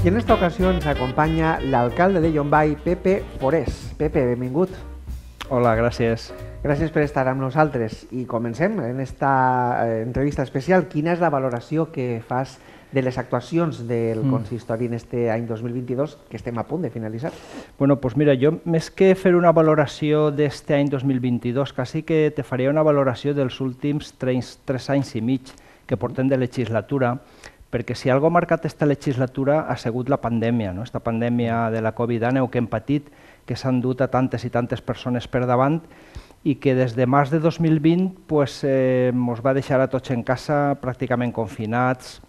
I en esta ocasió ens acompanya l'alcalde de Llombai, Pepe Forés. Pepe, benvingut. Hola, gràcies. Gràcies per estar amb nosaltres. I comencem en esta entrevista especial. Quina és la valoració que fas de les actuacions del consistori en este any 2022, que estem a punt de finalitzar? Bueno, pues mira, jo més que fer una valoració d'este any 2022, quasi que te faria una valoració dels últims 3 anys i mig que portem de legislatura, perquè si algo ha marcat aquesta legislatura ha sigut la pandèmia, no? Esta pandèmia de la Covid-19 que hem patit, que s'han dut a tantes i tantes persones per davant i que des de març de 2020 pues, ens va deixar a tots en casa pràcticament confinats,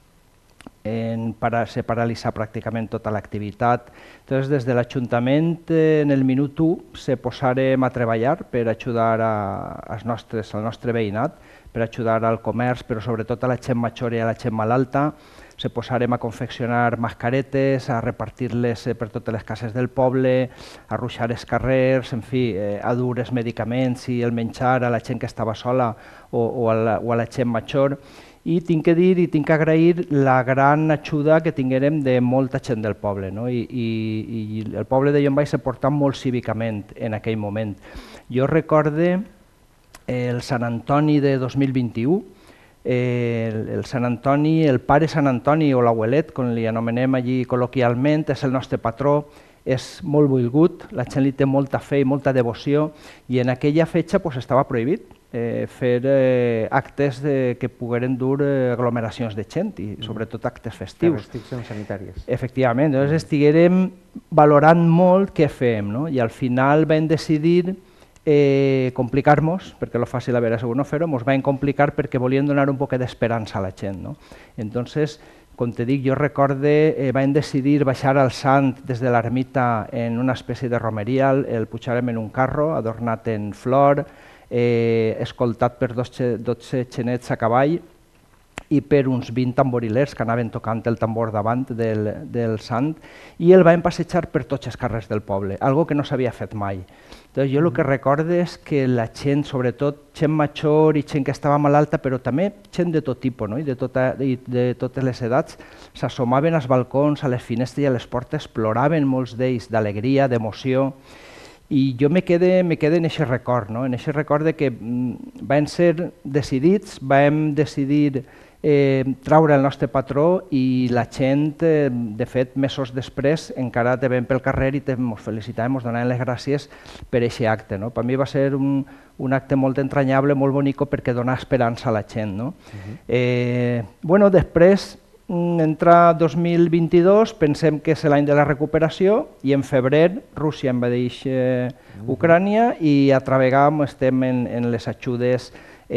se paralitzar pràcticament tota l'activitat. Entonces, des de l'Ajuntament, en el minut 1, se posarem a treballar per ajudar al nostre veïnat, per ajudar al comerç, però sobretot a la gent major i a la gent malalta. Se posarem a confeccionar mascaretes, a repartir-les per totes les cases del poble, a ruixar els carrers, en fi, a dur els medicaments i el menjar a la gent que estava sola o a la gent major. I tinc que dir i tinc que agrair la gran ajuda que tinguérem de molta gent del poble, no? I el poble de Llombai s'ha portat molt cívicament en aquell moment. Jo recorde el Sant Antoni de 2021, el Sant Antoni, el pare Sant Antoni o l'abuelet, com li anomenem allí col·loquialment, és el nostre patró, és molt volgut, la gent li té molta fe i molta devoció i en aquella fetge estava prohibit fer actes que pogueren dur aglomeracions de gent i sobretot actes festius. Restriccions sanitàries. Efectivament, llavors estiguérem valorant molt què fem, no? I al final vam decidir complicar-nos, perquè lo fàcil era segur no fer-ho, ens vam complicar perquè volíem donar un poc d'esperança a la gent, no? Entonces, com te dic, jo recorde, vam decidir baixar al sant des de l'ermita en una espècie de romeria, el pujarem en un carro adornat en flor, escoltat per 12 xenets a cavall i per uns 20 tamborilers que anaven tocant el tambor davant del sant i el vam passejar per tots els carrers del poble, algo que no s'havia fet mai. Entonces, jo el que recorde és que la gent, sobretot gent major i gent que estava malalta, però també gent de tot tipus, no? I de totes les edats, s'assomaven als balcons, a les finestres i a les portes, ploraven molts d'ells d'alegria, d'emoció. I jo me quede en aquest record, no? En aquest record que vam ser decidits, vam decidir traure el nostre patró i la gent, de fet, mesos després, encara te veiem pel carrer i ens felicitàvem, ens donaven les gràcies per aquest acte. Per mi va ser un acte molt entranyable, molt bonic, perquè dona esperança a la gent. Després, entra 2022, pensem que és l'any de la recuperació i en febrer Rússia invadeix Ucrània i altra vegada estem en les ajudes.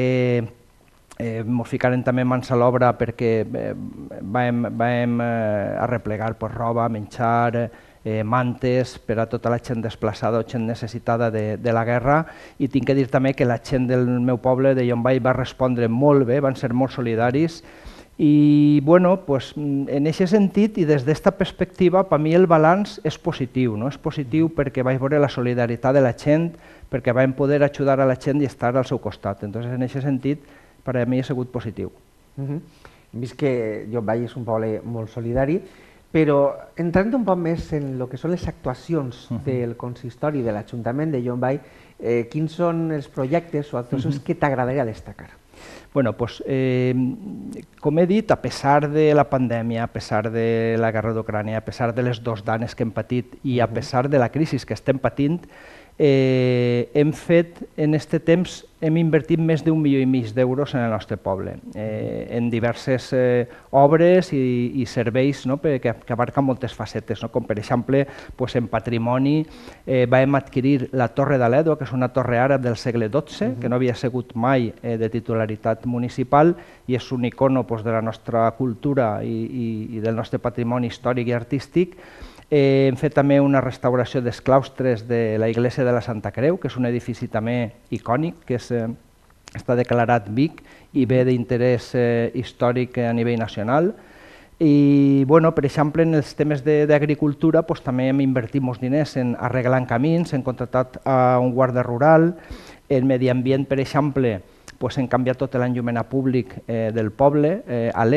Ens ficarem també mans a l'obra perquè vam arreplegar roba, menjar, mantes per a tota la gent desplaçada o gent necessitada de la guerra i tinc que dir també que la gent del meu poble de Llombai va respondre molt bé, van ser molt solidaris i en aquest sentit i des d'aquesta perspectiva per mi el balanç és positiu, és positiu perquè vaig veure la solidaritat de la gent, perquè vam poder ajudar a la gent i estar al seu costat, en aquest sentit per a mi ha sigut positiu. Hem vist que Llombai és un poble molt solidari, però entrant un poc més en el que són les actuacions del consistori de l'Ajuntament de Llombai, quins són els projectes o actuacions que t'agradaria destacar? Bueno, com he dit, a pesar de la pandèmia, a pesar de la guerra d'Ucrània, a pesar de les dos danes que hem patit i a pesar de la crisi que estem patint, hem fet, en aquest temps, hem invertit més d'1,5 milió d'euros en el nostre poble, en diverses obres i serveis que abarquen moltes facetes, com per exemple en patrimoni vam adquirir la Torre d'Aledo, que és una torre àrab del segle XII, que no havia sigut mai de titularitat municipal i és un icono de la nostra cultura i del nostre patrimoni històric i artístic. Hem fet també una restauració dels claustres de la Iglesia de la Santa Creu, que és un edifici també icònic, que està declarat BIC i ve d'interès històric a nivell nacional. I, per exemple, en els temes d'agricultura també hem invertit molts diners en arreglar camins, hem contractat un guarda rural, en medi ambient, per exemple, hem canviat tot l'enllumenat públic del poble a LED,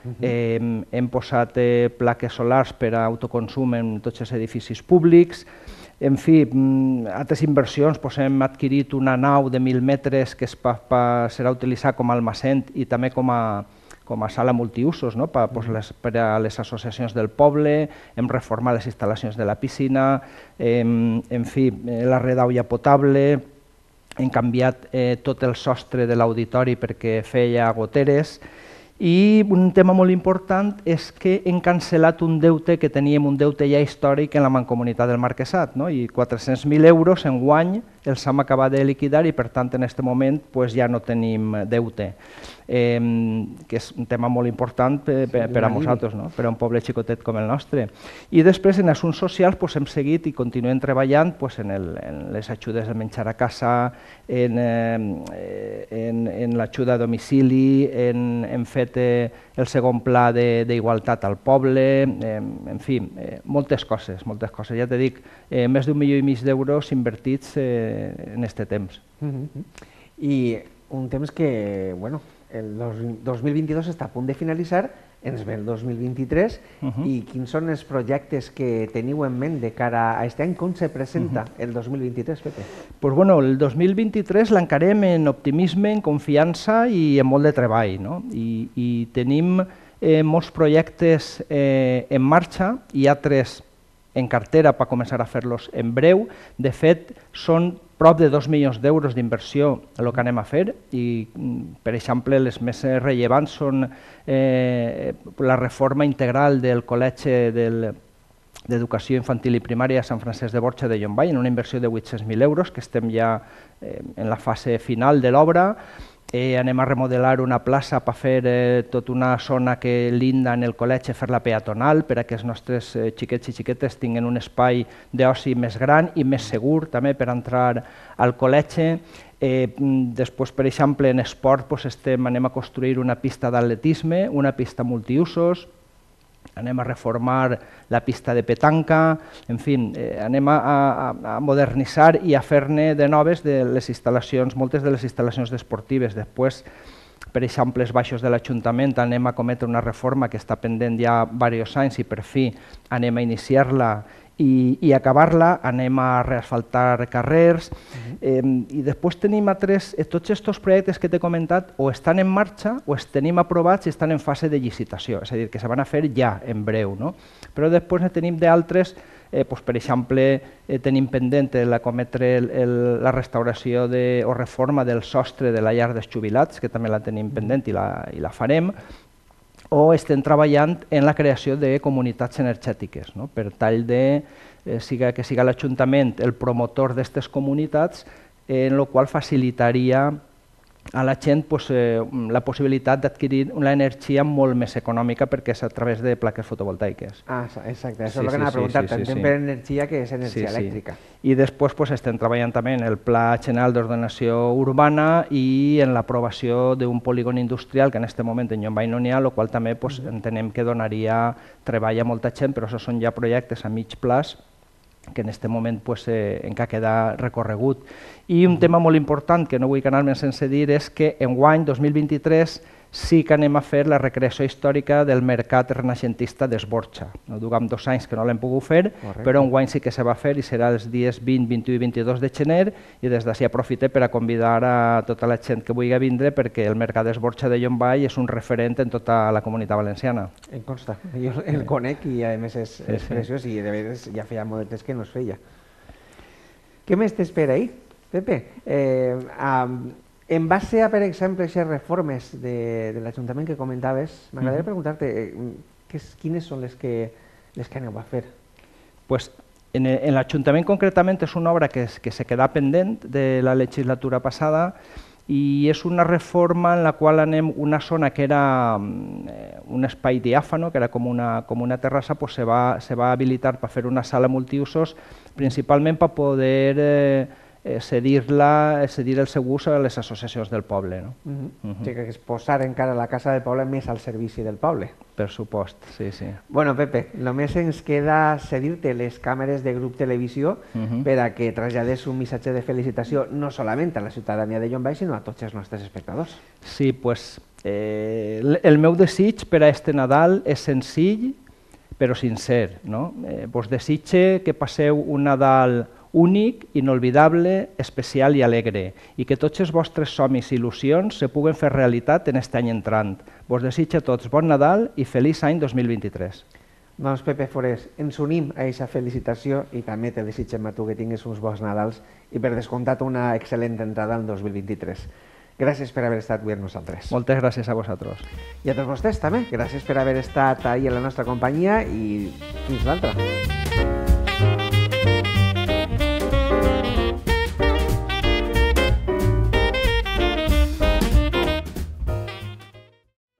hem posat plaques solars per a autoconsum en tots els edificis públics. En fi, altres inversions, hem adquirit una nau de 1.000 metres que serà utilitzada com a almacén i també com a sala multiusos per a les associacions del poble, hem reformat les instal·lacions de la piscina, en fi, la redaulla potable, hem canviat tot el sostre de l'auditori perquè feia goteres. I un tema molt important és que hem cancel·lat un deute que teníem, un deute ja històric en la Mancomunitat del Marquesat, i 400.000 euros enguany els hem acabat de liquidar i per tant en aquest moment ja no tenim deute, que és un tema molt important per a nosaltres, per a un poble xicotet com el nostre. I després en assumptes socials hem seguit i continuem treballant en les ajudes de menjar a casa, en l'ajuda a domicili, hem fet el segon pla d'igualtat al poble, en fi, moltes coses, ja te dic, més d'1,5 milió d'euros invertits en aquest temps. I un temps que, bueno, el 2022 està a punt de finalitzar, ens ve el 2023, i quins són els projectes que teniu en ment de cara a aquest any? Com se presenta el 2023, Pepe? Doncs bueno, el 2023 l'encarem en optimisme, en confiança i en molt de treball, i tenim molts projectes en marxa i altres en cartera per començar a fer-los en breu. De fet, són prop de 2 milions d'euros d'inversió el que anem a fer i, per exemple, les més rellevants són la reforma integral del Col·legi d'Educació Infantil i Primària de Sant Francesc de Borja de Llombai, en una inversió de 800.000 euros, que estem ja en la fase final de l'obra. Anem a remodelar una plaça per fer tota una zona que linda en el col·legi, fer-la peatonal, per a que els nostres xiquets i xiquetes tinguin un espai d'oci més gran i més segur també per entrar al col·legi. Després, per exemple, en esport anem a construir una pista d'atletisme, una pista multiusos, anem a reformar la pista de petanca, en fi, anem a modernitzar i a fer-ne de noves de les instal·lacions, moltes de les instal·lacions esportives. Després, per exemple, els baixos de l'Ajuntament anem a cometre una reforma que està pendent ja diversos anys i per fi anem a iniciar-la i acabar-la, anem a reasfaltar carrers i després tenim tots aquests projectes que t'he comentat o estan en marxa o els tenim aprovats i estan en fase de licitació, és a dir, que se van a fer ja en breu. Però després ne tenim d'altres, per exemple, tenim pendent cometre la restauració o reforma del sostre de la llar dels jubilats, que també la tenim pendent i la farem, o estem treballant en la creació de comunitats energètiques, per tal que siga l'Ajuntament el promotor d'aquestes comunitats, en la qual facilitaria a la gent la possibilitat d'adquirir una energia molt més econòmica perquè és a través de plaques fotovoltaiques. Exacte, això és el que anava a preguntar, entenc per energia que és energia elèctrica. I després estem treballant també en el Pla General d'Ordenació Urbana i en l'aprovació d'un polígon industrial que en aquest moment en Llombai no n'hi ha, el qual també entenem que donaria treball a molta gent, però això són ja projectes a mig plaç que en aquest moment encara queda recorregut. I un tema molt important que no vull anar-me'n sense dir és que enguany, 2023, sí que anem a fer la recreació històrica del mercat renaixentista d'Esborja. Duram 2 anys que no l'hem pogut fer, però enguany sí que se va fer i serà els dies 20, 21 i 22 de gener i des d'ací aprofite per a convidar a tota la gent que vulgui vindre perquè el mercat d'Esborja de Llombai és un referent en tota la comunitat valenciana. Em consta, jo el conec i a més és preciós i de vegades ja feia molt temps que no es feia. Què més t'espera ahir, Pepe? En base a, per exemple, aquestes reformes de l'Ajuntament que comentaves, m'agradaria preguntar-te quines són les que aneu a fer. En l'Ajuntament concretament és una obra que se queda pendent de la legislatura passada i és una reforma en la qual anem una zona que era un espai diàfano, que era com una terrassa, se va habilitar per fer una sala multiusos, principalment per poder cedir el seu ús a les associacions del poble. O sigui que és posar encara la casa del poble més al servici del poble. Per supost, sí. Bueno, Pepe, només ens queda cedir-te les càmeres de Grup Televisió per a que traslladés un missatge de felicitació no solament a la ciutadania de Llombai, sinó a tots els nostres espectadors. Sí, doncs El meu desig per a este Nadal és senzill, però sincer. Vos desitge que passeu un Nadal únic, inolvidable, especial i alegre, i que tots els vostres somnis i il·lusions se puguen fer realitat en aquest any entrant. Vos desitge a tots bon Nadal i feliç any 2023. Doncs Pepe Forés, ens unim a aquesta felicitació i també te desitgem a tu que tinguis uns bons Nadals i per descomptat una excel·lent entrada al 2023. Gràcies per haver estat avui amb nosaltres. Moltes gràcies a vosaltres. I a tots vostès també, gràcies per haver estat ahir a la nostra companyia i fins l'altra.